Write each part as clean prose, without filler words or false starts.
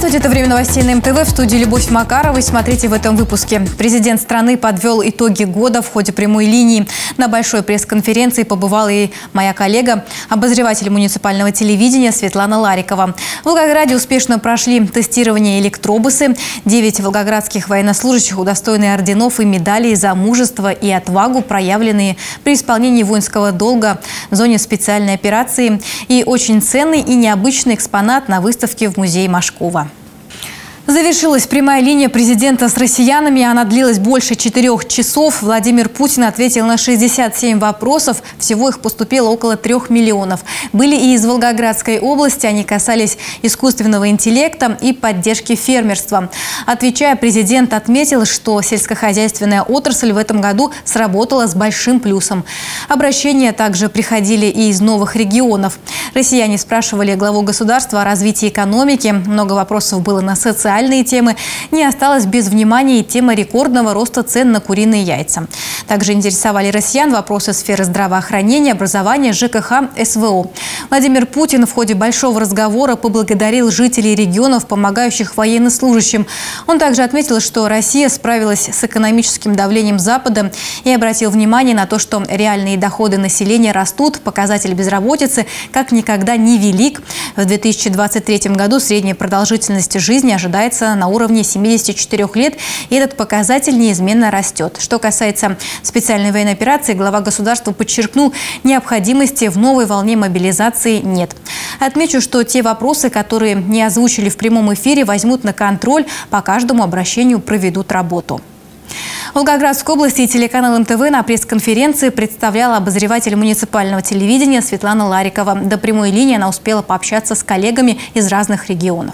Здравствуйте, это время новостей на МТВ. В студии Любовь Макарова. Смотрите в этом выпуске. Президент страны подвел итоги года в ходе прямой линии. На большой пресс-конференции побывала и моя коллега, обозреватель муниципального телевидения Светлана Ларикова. В Волгограде успешно прошли тестирование электробусы. 9 волгоградских военнослужащих удостоены орденов и медалей за мужество и отвагу, проявленные при исполнении воинского долга в зоне специальной операции. И очень ценный и необычный экспонат на выставке в музее Машкова. Завершилась прямая линия президента с россиянами. Она длилась больше 4 часов. Владимир Путин ответил на 67 вопросов. Всего их поступило около 3 миллионов. Были и из Волгоградской области. Они касались искусственного интеллекта и поддержки фермерства. Отвечая, президент отметил, что сельскохозяйственная отрасль в этом году сработала с большим плюсом. Обращения также приходили и из новых регионов. Россияне спрашивали главу государства о развитии экономики. Много вопросов было на социальные темы. Не осталось без внимания и тема рекордного роста цен на куриные яйца. Также интересовали россиян вопросы сферы здравоохранения, образования, ЖКХ, СВО. Владимир Путин в ходе большого разговора поблагодарил жителей регионов, помогающих военнослужащим. Он также отметил, что Россия справилась с экономическим давлением Запада и обратил внимание на то, что реальные доходы населения растут, показатель безработицы как никогда невелик. В 2023 году средняя продолжительность жизни ожидается на уровне 74 лет, и этот показатель неизменно растет. Что касается специальной военной операции, глава государства подчеркнул, необходимости в новой волне мобилизации нет. Отмечу, что те вопросы, которые не озвучили в прямом эфире, возьмут на контроль, по каждому обращению проведут работу. В Волгоградской области и телеканал МТВ на пресс-конференции представляла обозреватель муниципального телевидения Светлана Ларикова. До прямой линии она успела пообщаться с коллегами из разных регионов.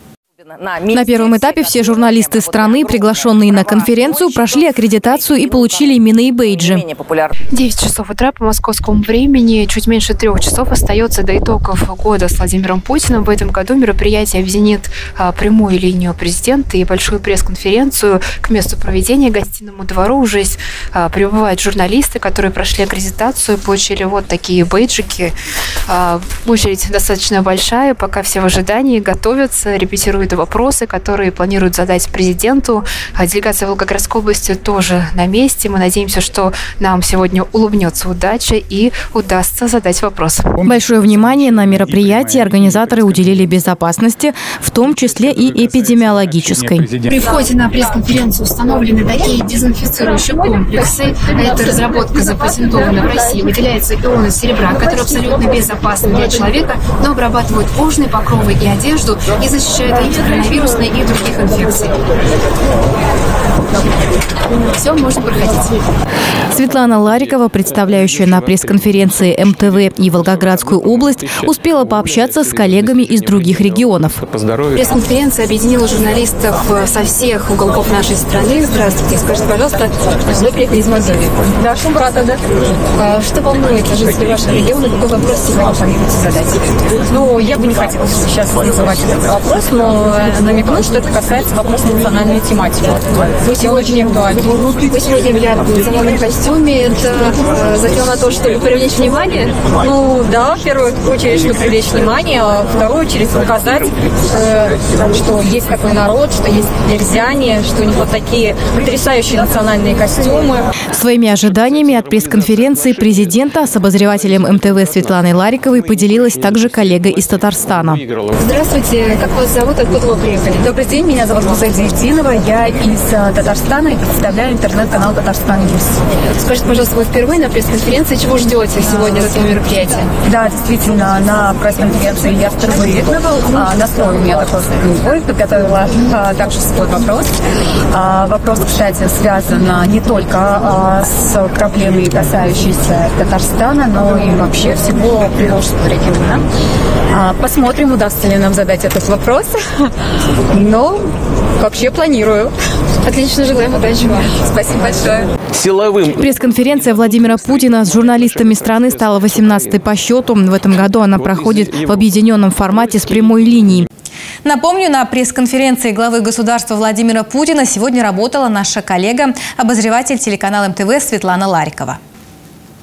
На первом этапе все журналисты страны, приглашенные на конференцию, прошли аккредитацию и получили именные бейджи. 9 часов утра по московскому времени, чуть меньше 3 часов остается до итогов года с Владимиром Путиным. В этом году мероприятие объединит прямую линию президента и большую пресс-конференцию. К месту проведения, гостиному двору, уже прибывают журналисты, которые прошли аккредитацию, получили вот такие бейджики. Очередь достаточно большая, пока все в ожидании, готовятся, репетируют вопросы, которые планируют задать президенту. Делегация Волгоградской области тоже на месте. Мы надеемся, что нам сегодня улыбнется удача и удастся задать вопрос. Большое внимание на мероприятии организаторы уделили безопасности, в том числе и эпидемиологической. При входе на пресс-конференцию установлены такие дезинфицирующие комплексы. Это разработка запатентована в России. Выделяется ион из серебра, который абсолютно безопасен для человека, но обрабатывают кожные покровы и одежду и защищают от коронавирусной и других инфекций. Все, можно проходить. Светлана Ларикова, представляющая на пресс-конференции МТВ и Волгоградскую область, успела пообщаться с коллегами из других регионов. Пресс-конференция объединила журналистов со всех уголков нашей страны. Здравствуйте. Скажите, пожалуйста, вы приехали из Молдавии? Да, Шумбрата, да. Что волнует жителей вашего региона? Какой вопрос сегодня планируете задать? Ну, я бы не хотела сейчас называть этот вопрос, но намекну, что это касается вопроса национальной тематики. Вы сегодня в национальном костюме. Это затем на то, чтобы привлечь внимание? Ну, да, в первую очередь, чтобы привлечь внимание, а в вторую очередь показать, что есть такой народ, что есть дерзяне, что у них вот такие потрясающие национальные костюмы. Своими ожиданиями от пресс-конференции президента с обозревателем МТВ Светланой Лариковой поделилась также коллега из Татарстана. Здравствуйте, как вас зовут, откуда вы приехали? Добрый день, меня зовут Мусайдия Ильдинова, я из Татарстана и представляю интернет-канал «Татарстан Ньюс». Скажите, пожалуйста, вы впервые на пресс-конференции, чего ждете сегодня от этого мероприятия? Да, действительно, на пресс-конференции я впервые. Настрой у меня такой другой, подготовила также свой вопрос. Вопрос, кстати, связан не только с проблемой, касающейся Татарстана, но и вообще всего Приволжского региона. Посмотрим, удастся ли нам задать этот вопрос. Но вообще планирую. Отлично, желаем удачи вам. Спасибо большое. Пресс-конференция Владимира Путина с журналистами страны стала 18-й по счету. В этом году она проходит в объединенном формате с прямой линией. Напомню, на пресс-конференции главы государства Владимира Путина сегодня работала наша коллега, обозреватель телеканала МТВ Светлана Ларикова.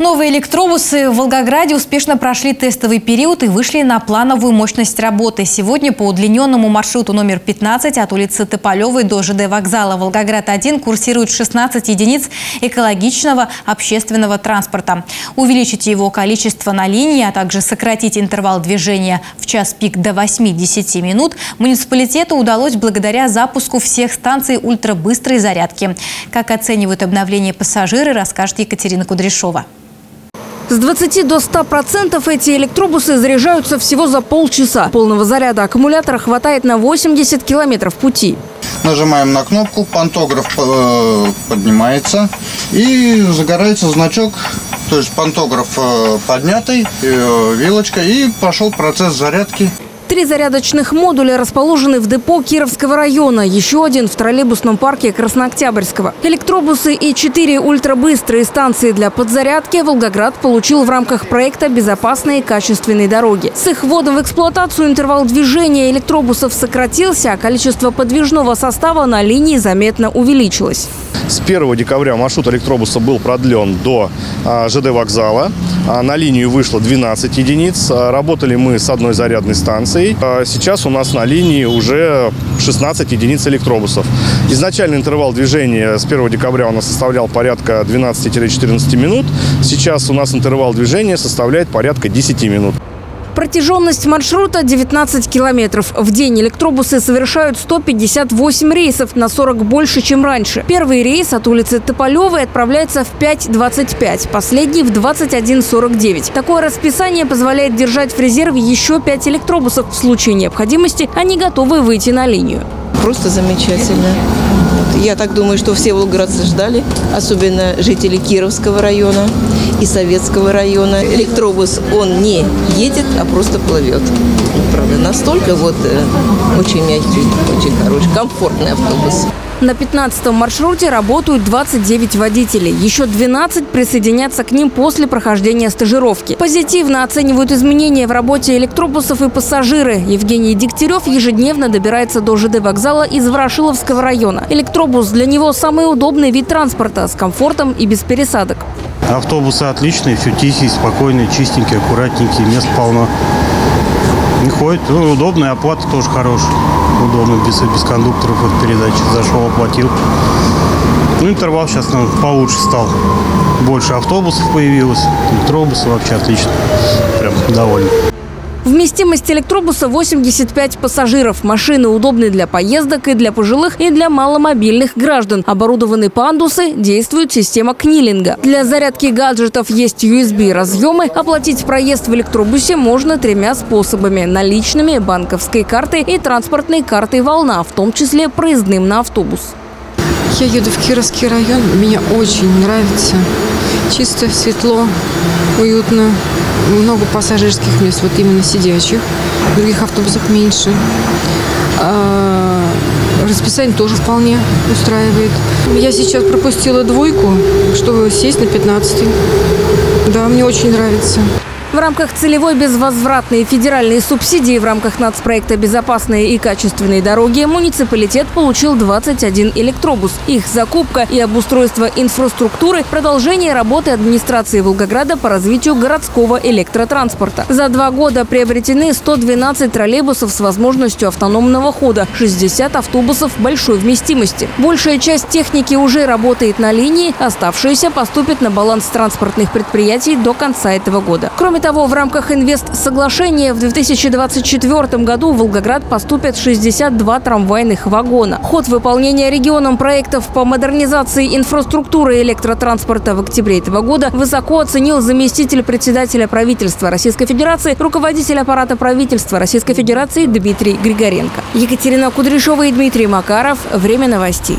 Новые электробусы в Волгограде успешно прошли тестовый период и вышли на плановую мощность работы. Сегодня по удлиненному маршруту номер 15 от улицы Тополевой до ЖД вокзала Волгоград-1 курсирует 16 единиц экологичного общественного транспорта. Увеличить его количество на линии, а также сократить интервал движения в час пик до 8-10 минут муниципалитету удалось благодаря запуску всех станций ультрабыстрой зарядки. Как оценивают обновление пассажиры, расскажет Екатерина Кудряшова. С 20 до 100% эти электробусы заряжаются всего за полчаса. Полного заряда аккумулятора хватает на 80 километров пути. Нажимаем на кнопку, пантограф поднимается и загорается значок. То есть пантограф поднятый, вилочка, и пошел процесс зарядки. 3 зарядочных модуля расположены в депо Кировского района, еще один в троллейбусном парке Краснооктябрьского. Электробусы и 4 ультрабыстрые станции для подзарядки Волгоград получил в рамках проекта «Безопасные и качественные дороги». С их вводом в эксплуатацию интервал движения электробусов сократился, а количество подвижного состава на линии заметно увеличилось. С 1 декабря маршрут электробуса был продлен до ЖД вокзала. На линию вышло 12 единиц. Работали мы с одной зарядной станцией. Сейчас у нас на линии уже 16 единиц электробусов. Изначальный интервал движения с 1 декабря у нас составлял порядка 12-14 минут. Сейчас у нас интервал движения составляет порядка 10 минут. Протяженность маршрута 19 километров. В день электробусы совершают 158 рейсов, на 40 больше, чем раньше. Первый рейс от улицы Тополевой отправляется в 5:25, последний в 21:49. Такое расписание позволяет держать в резерве еще 5 электробусов. В случае необходимости они готовы выйти на линию. Просто замечательно. Я так думаю, что все волгоградцы ждали, особенно жители Кировского района и Советского района. Электробус, он не едет, а просто плывет. Правда, настолько очень мягкий, очень хороший, комфортный автобус. На 15-м маршруте работают 29 водителей. Еще 12 присоединятся к ним после прохождения стажировки. Позитивно оценивают изменения в работе электробусов и пассажиры. Евгений Дегтярев ежедневно добирается до ЖД вокзала из Ворошиловского района. Электробус для него самый удобный вид транспорта с комфортом и без пересадок. Автобусы отличные, все тихие, спокойные, чистенькие, аккуратненькие, мест полно. Не ходит, удобная, оплата тоже хорошая. Удобно, без кондукторов и передач. Зашел, оплатил. Интервал сейчас получше стал. Больше автобусов появилось. Электробусы вообще отлично. Прям довольны. Вместимость электробуса 85 пассажиров. Машины удобны для поездок и для пожилых, и для маломобильных граждан. Оборудованы пандусы, действует система книлинга. Для зарядки гаджетов есть USB-разъемы. Оплатить проезд в электробусе можно 3 способами: наличными, банковской картой и транспортной картой «Волна», в том числе проездным на автобус. Я еду в Кировский район. Мне очень нравится. Чисто, светло, уютно. Много пассажирских мест, вот именно сидячих. В других автобусах меньше. Расписание тоже вполне устраивает. Я сейчас пропустила 2, чтобы сесть на 15-й. Да, мне очень нравится. В рамках целевой безвозвратной федеральной субсидии в рамках нацпроекта «Безопасные и качественные дороги» муниципалитет получил 21 электробус. Их закупка и обустройство инфраструктуры – продолжение работы администрации Волгограда по развитию городского электротранспорта. За 2 года приобретены 112 троллейбусов с возможностью автономного хода, 60 автобусов большой вместимости. Большая часть техники уже работает на линии, оставшиеся поступят на баланс транспортных предприятий до конца этого года. Кроме того, в рамках инвестсоглашения в 2024 году в Волгоград поступят 62 трамвайных вагона. Ход выполнения регионом проектов по модернизации инфраструктуры электротранспорта в октябре этого года высоко оценил заместитель председателя правительства Российской Федерации, руководитель аппарата правительства Российской Федерации Дмитрий Григоренко. Екатерина Кудряшова и Дмитрий Макаров. Время новостей.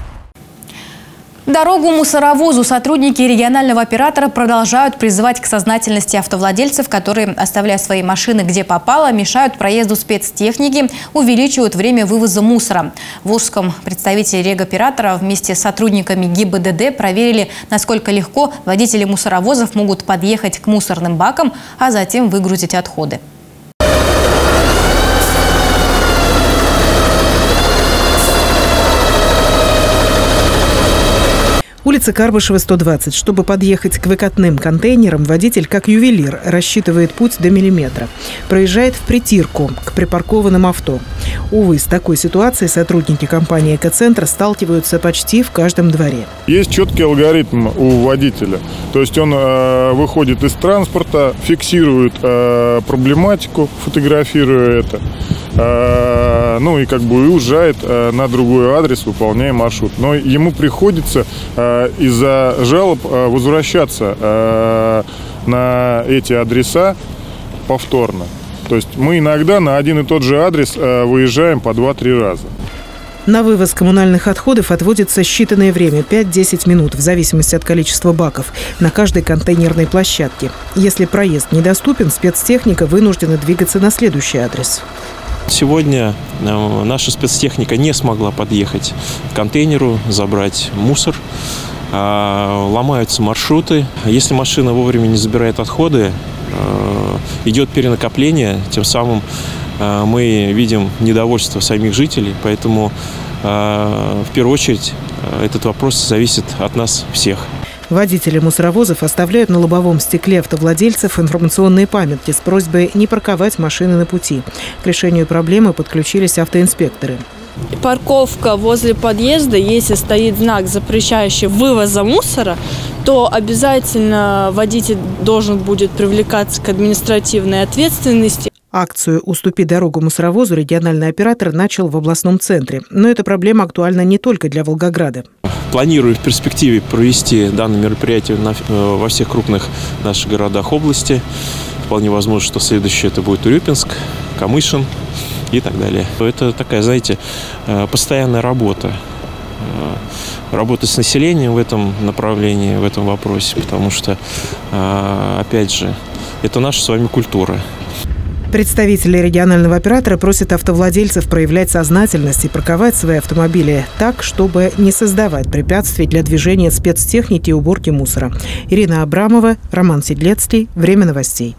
Дорогу-мусоровозу сотрудники регионального оператора продолжают призывать к сознательности автовладельцев, которые, оставляя свои машины где попало, мешают проезду спецтехники, увеличивают время вывоза мусора. В Волжском представители регоператора вместе с сотрудниками ГИБДД проверили, насколько легко водители мусоровозов могут подъехать к мусорным бакам, а затем выгрузить отходы. Улица Карбышева, 120. Чтобы подъехать к выкатным контейнерам, водитель, как ювелир, рассчитывает путь до миллиметра. Проезжает в притирку к припаркованным авто. Увы, с такой ситуацией сотрудники компании «Экоцентр» сталкиваются почти в каждом дворе. Есть четкий алгоритм у водителя. То есть он выходит из транспорта, фиксирует проблематику, фотографируя это. Ну и уезжает на другой адрес, выполняя маршрут. Но ему приходится из-за жалоб возвращаться на эти адреса повторно. То есть мы иногда на один и тот же адрес выезжаем по 2-3 раза. На вывоз коммунальных отходов отводится считанное время – 5-10 минут, в зависимости от количества баков, на каждой контейнерной площадке. Если проезд недоступен, спецтехника вынуждена двигаться на следующий адрес. Сегодня наша спецтехника не смогла подъехать к контейнеру, забрать мусор. Ломаются маршруты. Если машина вовремя не забирает отходы, идет перенакопление. Тем самым мы видим недовольство самих жителей. Поэтому в первую очередь этот вопрос зависит от нас всех. Водители мусоровозов оставляют на лобовом стекле автовладельцев информационные памятки с просьбой не парковать машины на пути. К решению проблемы подключились автоинспекторы. Парковка возле подъезда, если стоит знак, запрещающий вывоза мусора, то обязательно водитель должен будет привлекаться к административной ответственности. Акцию «Уступи дорогу мусоровозу» региональный оператор начал в областном центре. Но эта проблема актуальна не только для Волгограда. Планирую в перспективе провести данное мероприятие во всех крупных наших городах области. Вполне возможно, что следующее это будет Урюпинск, Камышин и так далее. Это такая, знаете, постоянная работа. Работа с населением в этом направлении, в этом вопросе. Потому что, опять же, это наша с вами культура. Представители регионального оператора просят автовладельцев проявлять сознательность и парковать свои автомобили так, чтобы не создавать препятствий для движения спецтехники и уборки мусора. Ирина Абрамова, Роман Седлецкий. Время новостей.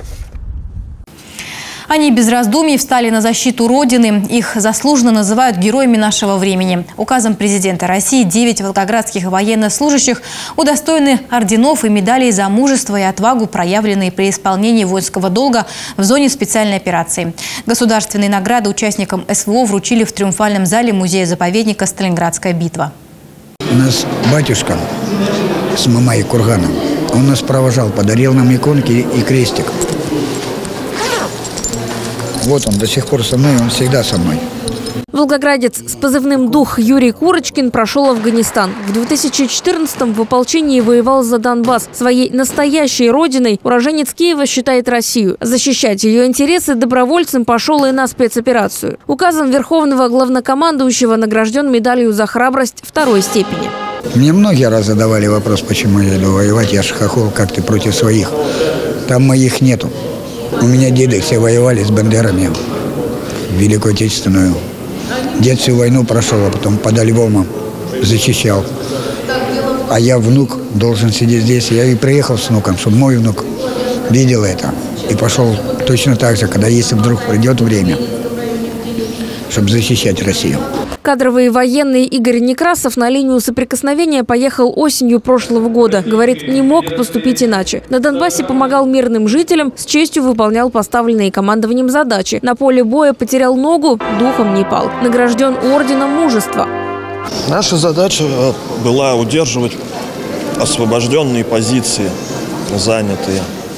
Они без раздумий встали на защиту Родины. Их заслуженно называют героями нашего времени. Указом президента России 9 волгоградских военнослужащих удостоены орденов и медалей за мужество и отвагу, проявленные при исполнении воинского долга в зоне специальной операции. Государственные награды участникам СВО вручили в триумфальном зале музея-заповедника «Сталинградская битва». У нас батюшка с мамой Курганом, он нас провожал, подарил нам иконки и крестик. Вот он до сих пор со мной, он всегда со мной. Волгоградец с позывным «Дух» Юрий Курочкин прошел Афганистан. В 2014-м в ополчении воевал за Донбасс. Своей настоящей родиной уроженец Киева считает Россию. Защищать ее интересы добровольцем пошел и на спецоперацию. Указом Верховного главнокомандующего награжден медалью за храбрость 2-й степени. Мне многие раз задавали вопрос, почему я иду воевать. Я ж хохол, как ты против своих. Там моих нету. У меня деды все воевали с бандерами в Великую Отечественную. Дед всю войну прошел, а потом под Львовом защищал. А я, внук, должен сидеть здесь. Я и приехал с внуком, чтобы мой внук видел это. И пошел точно так же, когда если вдруг придет время, чтобы защищать Россию. Кадровый военный Игорь Некрасов на линию соприкосновения поехал осенью прошлого года. Говорит, не мог поступить иначе. На Донбассе помогал мирным жителям, с честью выполнял поставленные командованием задачи. На поле боя потерял ногу, духом не пал. Награжден орденом мужества. Наша задача была удерживать освобожденные позиции, занятые,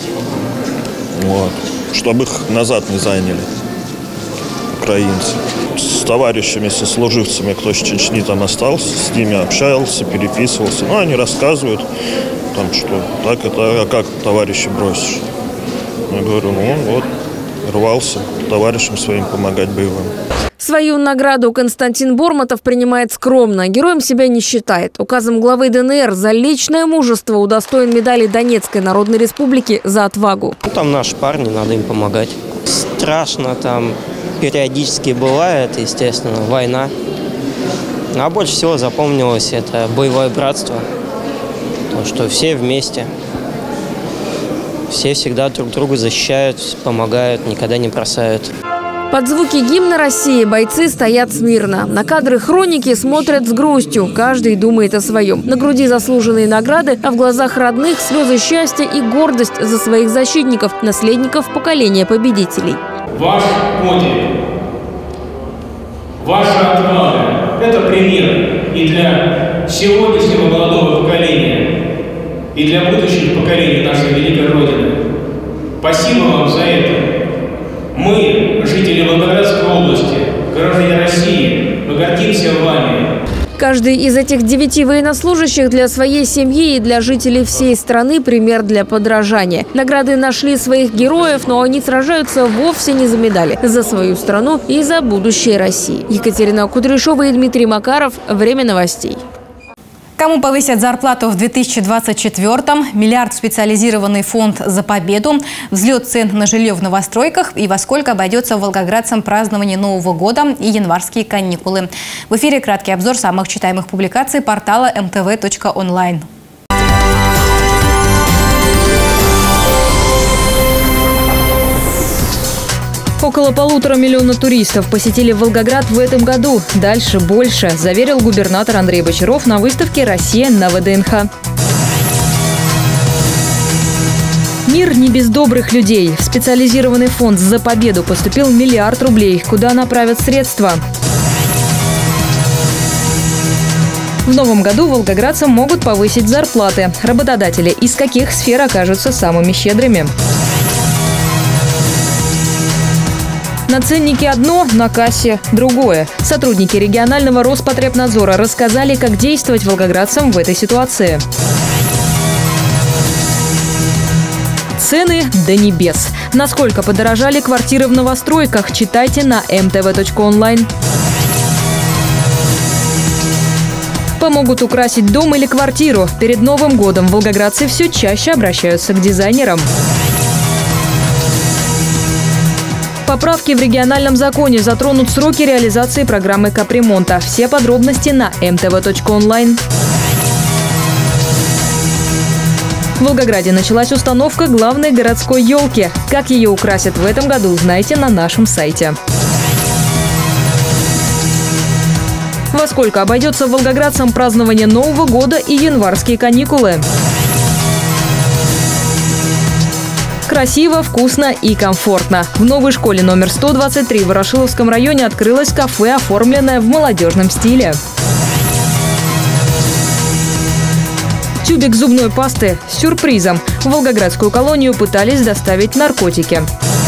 чтобы их назад не заняли украинцы. С товарищами, сослуживцами, кто с Чечни там остался, с ними общался, переписывался. Ну, они рассказывают, там, что так это, а как товарища бросишь? Я говорю, рвался товарищам своим помогать боевым. Свою награду Константин Бормотов принимает скромно. Героем себя не считает. Указом главы ДНР за личное мужество удостоен медали Донецкой Народной Республики за отвагу. Там наши парни, надо им помогать. Страшно там периодически бывает, естественно, война. А больше всего запомнилось это боевое братство. То, что все вместе. Все всегда друг друга защищают, помогают, никогда не бросают. Под звуки гимна России бойцы стоят смирно. На кадры хроники смотрят с грустью. Каждый думает о своем. На груди заслуженные награды, а в глазах родных слезы счастья и гордость за своих защитников, наследников поколения победителей. Ваш подвиг, ваша отвага – это пример и для сегодняшнего молодого поколения, и для будущих поколений нашей великой Родины. Спасибо вам за это. Мы, жители Волгоградской области, граждане России, мы гордимся вами. Каждый из этих 9 военнослужащих для своей семьи и для жителей всей страны пример для подражания. Награды нашли своих героев, но они сражаются вовсе не за медали, за свою страну и за будущее России. Екатерина Кудряшова и Дмитрий Макаров. Время новостей. Кому повысят зарплату в 2024-м? Миллиард в специализированный фонд «За победу», взлет цен на жилье в новостройках и во сколько обойдется волгоградцам празднование Нового года и январские каникулы. В эфире краткий обзор самых читаемых публикаций портала mtv.online. Около 1,5 миллиона туристов посетили Волгоград в этом году. Дальше больше, заверил губернатор Андрей Бочаров на выставке «Россия» на ВДНХ. Мир не без добрых людей. В специализированный фонд «За победу» поступил миллиард рублей. Куда направят средства? В новом году волгоградцам могут повысить зарплаты. Работодатели из каких сфер окажутся самыми щедрыми? На ценнике одно, на кассе другое. Сотрудники регионального Роспотребнадзора рассказали, как действовать волгоградцам в этой ситуации. Цены до небес. Насколько подорожали квартиры в новостройках, читайте на mtv.online. Помогут украсить дом или квартиру. Перед Новым годом волгоградцы все чаще обращаются к дизайнерам. Поправки в региональном законе затронут сроки реализации программы капремонта. Все подробности на mtv.online. В Волгограде началась установка главной городской елки. Как ее украсят в этом году, узнаете на нашем сайте. Во сколько обойдется волгоградцам празднование Нового года и январские каникулы? Красиво, вкусно и комфортно. В новой школе номер 123 в Ворошиловском районе открылось кафе, оформленное в молодежном стиле. Тюбик зубной пасты с сюрпризом. В волгоградскую колонию пытались доставить наркотики.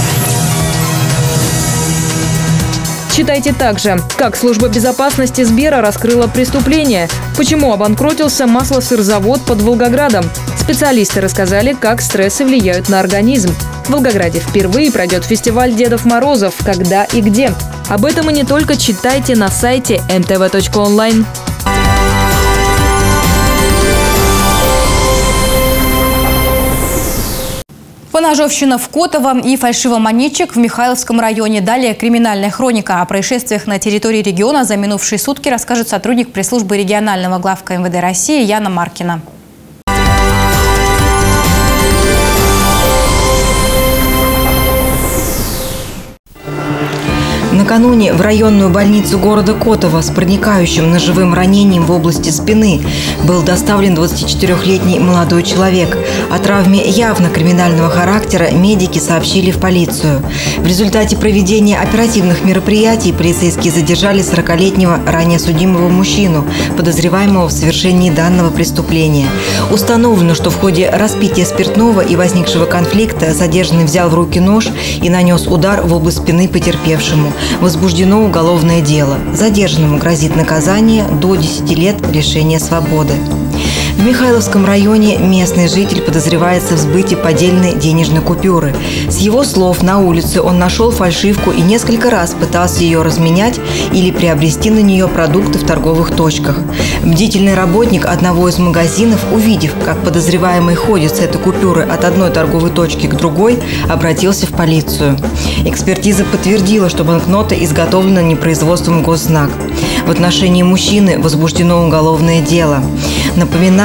Читайте также, как служба безопасности Сбера раскрыла преступление, почему обанкротился маслосырзавод под Волгоградом. Специалисты рассказали, как стрессы влияют на организм. В Волгограде впервые пройдет фестиваль Дедов Морозов. Когда и где? Об этом и не только читайте на сайте mtv.online. Поножовщина в Котово и фальшивомонетчик в Михайловском районе. Далее криминальная хроника. О происшествиях на территории региона за минувшие сутки расскажет сотрудник пресс-службы регионального главка МВД России Яна Маркина. Накануне в районную больницу города Котово с проникающим ножевым ранением в области спины был доставлен 24-летний молодой человек. О травме явно криминального характера медики сообщили в полицию. В результате проведения оперативных мероприятий полицейские задержали 40-летнего ранее судимого мужчину, подозреваемого в совершении данного преступления. Установлено, что в ходе распития спиртного и возникшего конфликта задержанный взял в руки нож и нанес удар в область спины потерпевшему. Возбуждено уголовное дело. Задержанному грозит наказание до 10 лет лишения свободы. В Михайловском районе местный житель подозревается в сбыте поддельной денежной купюры. С его слов, на улице он нашел фальшивку и несколько раз пытался ее разменять или приобрести на нее продукты в торговых точках. Бдительный работник одного из магазинов, увидев, как подозреваемый ходит с этой купюры от одной торговой точки к другой, обратился в полицию. Экспертиза подтвердила, что банкнота изготовлена непроизводством Госзнак. В отношении мужчины возбуждено уголовное дело. Напоминаю,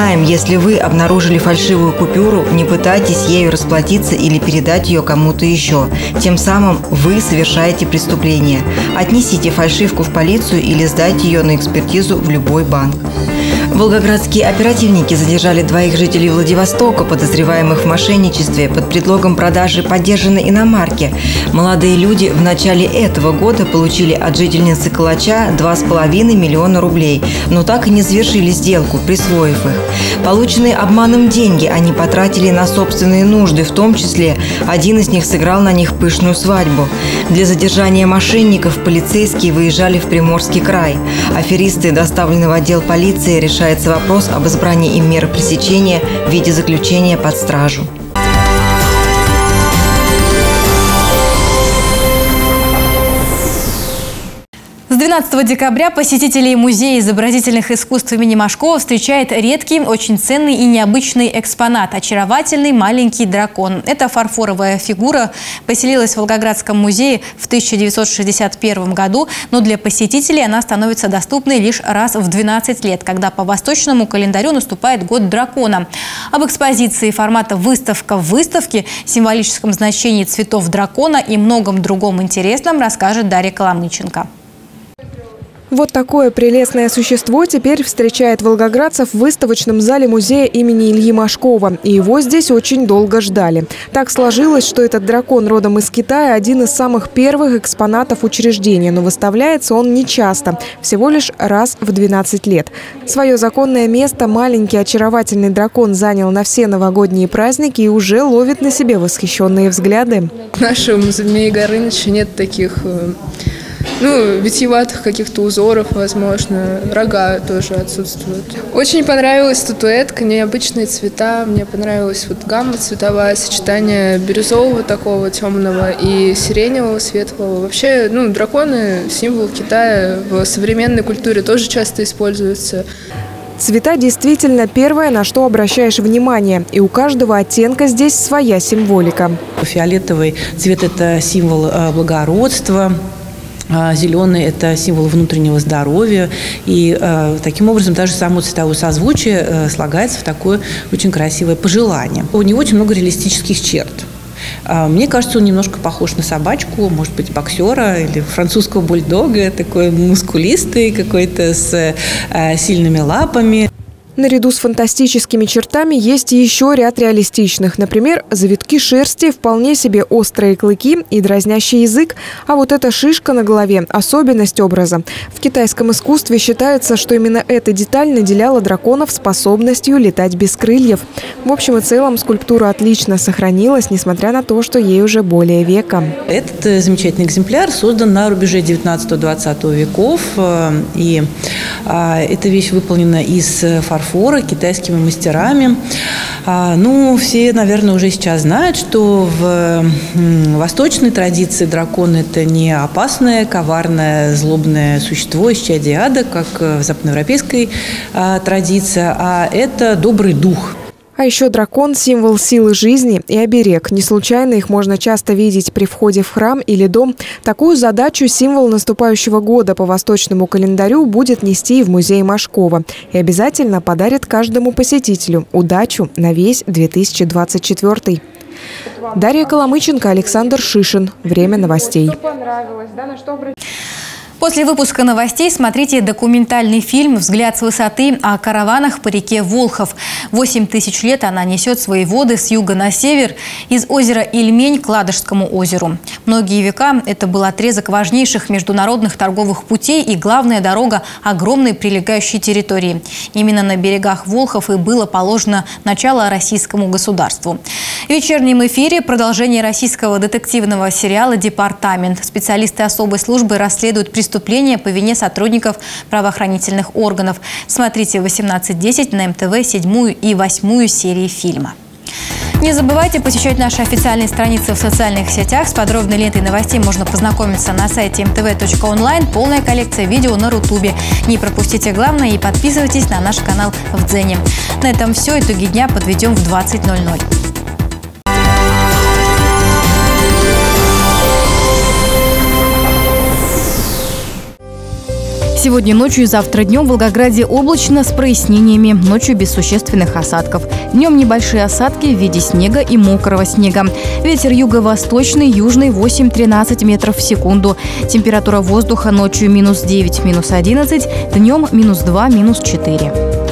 Напоминаем, если вы обнаружили фальшивую купюру, не пытайтесь ею расплатиться или передать ее кому-то еще. Тем самым вы совершаете преступление. Отнесите фальшивку в полицию или сдайте ее на экспертизу в любой банк. Волгоградские оперативники задержали 2 жителей Владивостока, подозреваемых в мошенничестве под предлогом продажи подержанной иномарки. Молодые люди в начале этого года получили от жительницы Калача 2,5 миллиона рублей, но так и не завершили сделку, присвоив их. Полученные обманом деньги они потратили на собственные нужды, в том числе один из них сыграл на них пышную свадьбу. Для задержания мошенников полицейские выезжали в Приморский край. Аферисты доставлены в отдел полиции, решается вопрос об избрании им меры пресечения в виде заключения под стражу. С 12 декабря посетителей Музея изобразительных искусств имени Машкова встречает редкий, очень ценный и необычный экспонат – очаровательный маленький дракон. Эта фарфоровая фигура поселилась в Волгоградском музее в 1961 году, но для посетителей она становится доступной лишь раз в 12 лет, когда по восточному календарю наступает год дракона. Об экспозиции формата «Выставка в выставке», символическом значении цветов дракона и многом другом интересном расскажет Дарья Коломыченко. Вот такое прелестное существо теперь встречает волгоградцев в выставочном зале музея имени Ильи Машкова. И его здесь очень долго ждали. Так сложилось, что этот дракон родом из Китая – один из самых первых экспонатов учреждения. Но выставляется он нечасто, всего лишь раз в 12 лет. Свое законное место маленький очаровательный дракон занял на все новогодние праздники и уже ловит на себе восхищенные взгляды. В нашем Змее Горыныче нет таких... витиеватых каких-то узоров, возможно, рога тоже отсутствуют. Очень понравилась статуэтка, необычные цвета, мне понравилась гамма цветовая, сочетание бирюзового такого темного и сиреневого светлого. Вообще, драконы – символ Китая, в современной культуре тоже часто используются. Цвета действительно первое, на что обращаешь внимание. И у каждого оттенка здесь своя символика. Фиолетовый цвет – это символ благородства. Зеленый – это символ внутреннего здоровья. И таким образом даже само цветовое созвучие слагается в такое очень красивое пожелание. У него очень много реалистических черт. Мне кажется, он немножко похож на собачку, может быть, боксера или французского бульдога, такой мускулистый какой-то, с сильными лапами. Наряду с фантастическими чертами есть и еще ряд реалистичных. Например, завитки шерсти, вполне себе острые клыки и дразнящий язык. А вот эта шишка на голове – особенность образа. В китайском искусстве считается, что именно эта деталь наделяла драконов способностью летать без крыльев. В общем и целом скульптура отлично сохранилась, несмотря на то, что ей уже более века. Этот замечательный экземпляр создан на рубеже 19-20 веков. И эта вещь выполнена из фарфора китайскими мастерами. Все, наверное, уже сейчас знают, что в восточной традиции дракон – это не опасное, коварное, злобное существо, исчадие ада, как в западноевропейской традиции, а это добрый дух. А еще дракон – символ силы жизни и оберег. Не случайно их можно часто видеть при входе в храм или дом. Такую задачу символ наступающего года по восточному календарю будет нести и в музей Машкова. И обязательно подарит каждому посетителю удачу на весь 2024. Дарья Коломыченко, Александр Шишин. Время новостей. После выпуска новостей смотрите документальный фильм «Взгляд с высоты» о караванах по реке Волхов. 8000 лет она несет свои воды с юга на север, из озера Ильмень к Ладожскому озеру. Многие века это был отрезок важнейших международных торговых путей и главная дорога огромной прилегающей территории. Именно на берегах Волхов и было положено начало российскому государству. В вечернем эфире продолжение российского детективного сериала «Департамент». Специалисты особой службы расследуют преступления по вине сотрудников правоохранительных органов. Смотрите в 18:10 на МТВ 7 и 8 серии фильма. Не забывайте посещать наши официальные страницы в социальных сетях. С подробной лентой новостей можно познакомиться на сайте mtv.online. Полная коллекция видео на Рутубе. Не пропустите главное и подписывайтесь на наш канал в Дзене. На этом все. Итоги дня подведем в 20:00. Сегодня ночью и завтра днем в Волгограде облачно с прояснениями. Ночью без существенных осадков. Днем небольшие осадки в виде снега и мокрого снега. Ветер юго-восточный, южный 8-13 метров в секунду. Температура воздуха ночью -9, -11, днем -2, -4.